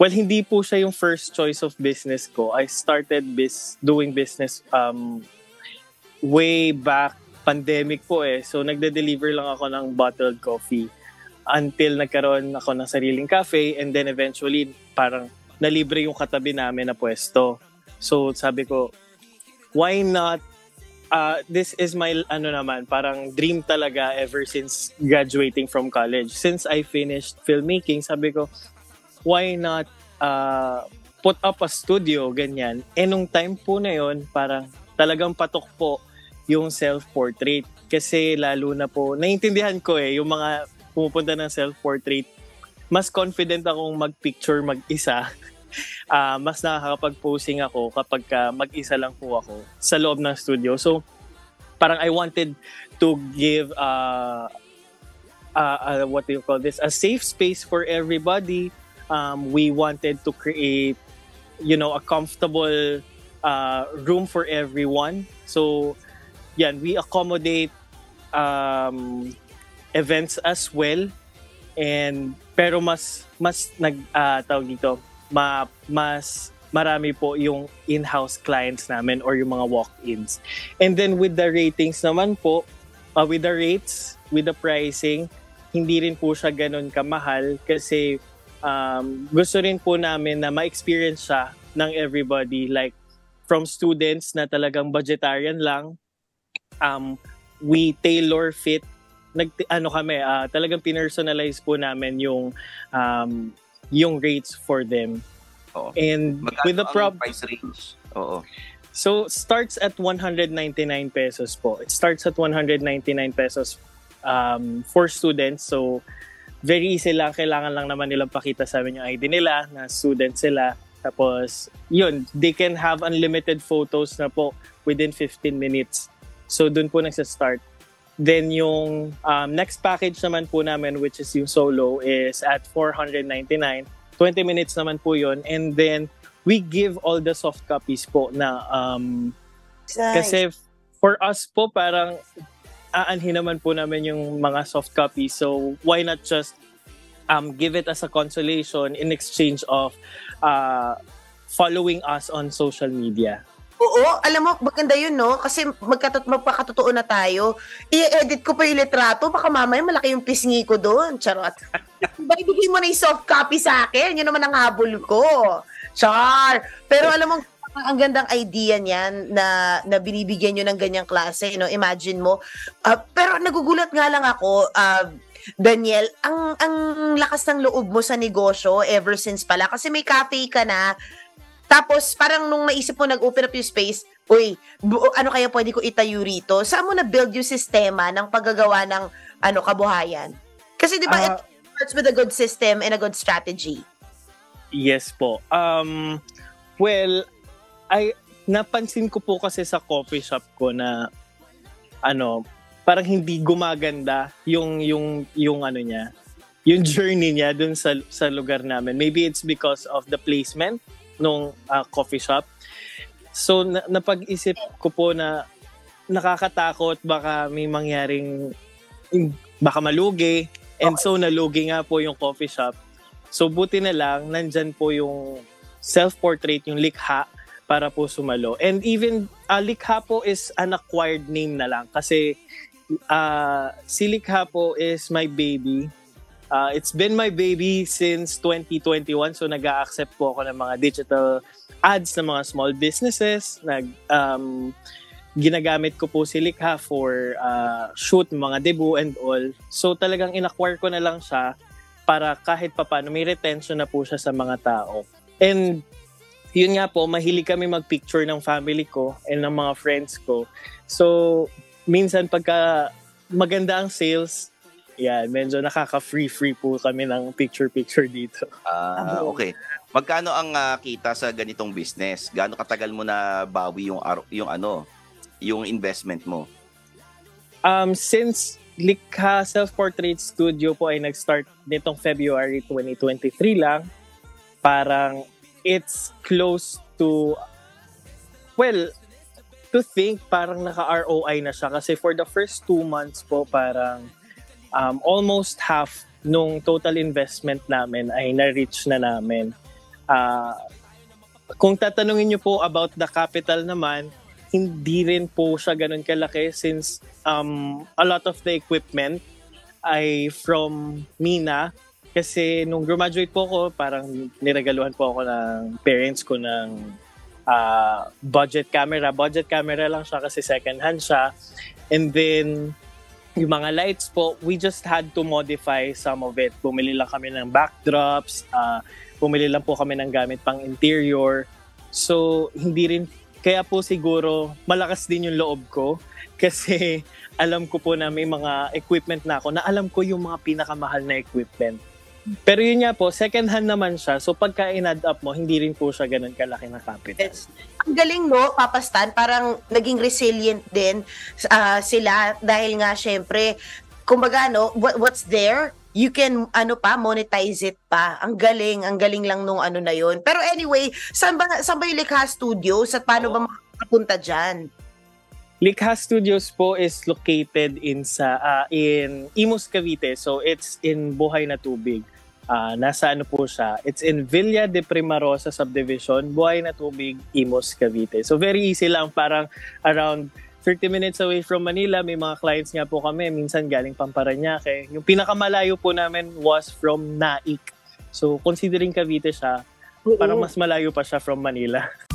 Well, hindi po siya yung first choice of business ko. I started doing business way back pandemic po eh. So nagde-deliver lang ako ng bottled coffee until nagkaroon ako ng sariling cafe, and then eventually parang nalibre yung katabi namin na pwesto. So sabi ko, why not? This is my parang dream talaga ever since graduating from college. Since I finished filmmaking, sabi ko, why not put up a studio, ganyan. Nung time po na yon, parang talagang patok po yung self-portrait. Kasi lalo na po, naiintindihan ko yung mga pumupunta ng self-portrait, mas confident akong mag-picture mag-isa. Mas nakakapag-posing ako kapag mag-isa lang po ako sa loob ng studio. So, parang I wanted to give what do you call this? A safe space for everybody. We wanted to create, a comfortable room for everyone. So, yan, we accommodate events as well. Pero mas tawag dito, mas marami po yung in-house clients namin or yung mga walk-ins. And then with the ratings naman po, with the rates, with the pricing, hindi rin po siya ganun kamahal kasi gusto rin po namin na ma-experience siya ng everybody, like from students na talagang budgetarian lang, we tailor fit, talagang pinersonalize po namin yung rates for them. Oo. And magkano with the price range? Oo. So starts at 199 pesos po. It starts at 199 pesos for students. So very easy lang, kailangan lang naman nilang pakita sa amin yung ID nila, na student sila. Tapos, yun, they can have unlimited photos na po within 15 minutes. So, dun po nagsa-start. Then, yung next package naman po namin, which is yung solo, is at 499. 20 minutes naman po yun. And then, we give all the soft copies po na, kasi for us po, parang, aanhin naman po namin yung mga soft copies. So, why not just give it as a consolation in exchange of following us on social media? Oo, alam mo, maganda yun, no? Kasi magpakatotoo na tayo. I-edit ko pa yung litrato, baka mamaya malaki yung pisngi ko doon. Charot. Ibigay mo na yung soft copy sa akin. Yun naman ang habol ko. Char. Pero alam mo, ang gandang idea niyan na binibigyan nyo ng ganyang klase, no? Imagine mo. Pero nagugulat nga lang ako, Daniel, ang lakas ng loob mo sa negosyo ever since pala. Kasi may cafe ka na, tapos parang nung naisip mo nag-open up yung space, uy, ano kaya pwede ko itayo rito? Saan mo na-build yung sistema ng paggagawa ng kabuhayan? Kasi di ba, it starts with a good system and a good strategy. Yes po. Well, napansin ko po kasi sa coffee shop ko na parang hindi gumaganda yung niya, yung journey niya dun sa lugar namin. Maybe it's because of the placement nung coffee shop. So napag-isip ko po na nakakatakot, baka may mangyaring, baka malugi, and so nalugi nga po yung coffee shop. So buti na lang nandyan po yung self-portrait, yung likha, para po sumalo. And even likha po is an acquired name na lang kasi si likha po is my baby. It's been my baby since 2021, so nag-a-accept po ako ng mga digital ads ng mga small businesses. Ginagamit ko po si likha for shoot, mga debut and all. So talagang in-acquire ko na lang siya para kahit papaano may retention na po siya sa mga tao. And yun nga po, mahilig kami mag-picture ng family ko and ng mga friends ko. So, minsan pagka maganda ang sales, medyo nakaka-free po kami ng picture-picture dito. Okay. Magkano ang kita sa ganitong business? Gaano katagal mo na bawi yung investment mo? Since Likha Self-Portrait Studio po ay nag-start nitong February 2023 lang, parang it's close to, to think parang naka-ROI na siya kasi for the first 2 months po parang almost half nung total investment namin ay na-reach na namin. Kung tatanungin niyo po about the capital naman, hindi rin po siya ganun kalaki since a lot of the equipment ay from Mina. Kasi nung graduate po ako, parang niregaluhan po ako ng parents ko ng budget camera. Budget camera lang siya kasi second hand siya. And then, yung mga lights po, we just had to modify some of it. Bumili lang kami ng backdrops, bumili lang po kami ng gamit pang interior. So, hindi rin, kaya po siguro malakas din yung loob ko kasi alam ko po na may mga equipment na ako na alam ko yung mga pinakamahal na equipment. Pero yun nga po, second hand naman siya. So pagka in-add up mo, hindi rin po siya ganun kalaki na capital. Ang galing, no, Papa Stan, parang naging resilient din sila dahil nga syempre, kumbaga, no, what's there, you can, monetize it pa. Ang galing lang nung na yun. Pero anyway, saan ba yung Likha Studios at paano ba makapunta dyan? Likha Studios po is located in Imus, Cavite. So it's in Buhay na Tubig. Nasa po siya? It's in Villa de Primarosa Subdivision, Buhay na Tubig, Imus, Cavite. So very easy lang, parang around 30 minutes away from Manila. May mga clients nga po kami, minsan galing Paranaque. Yung pinakamalayo po namin was from Naik. So considering Cavite siya, parang mas malayo pa siya from Manila.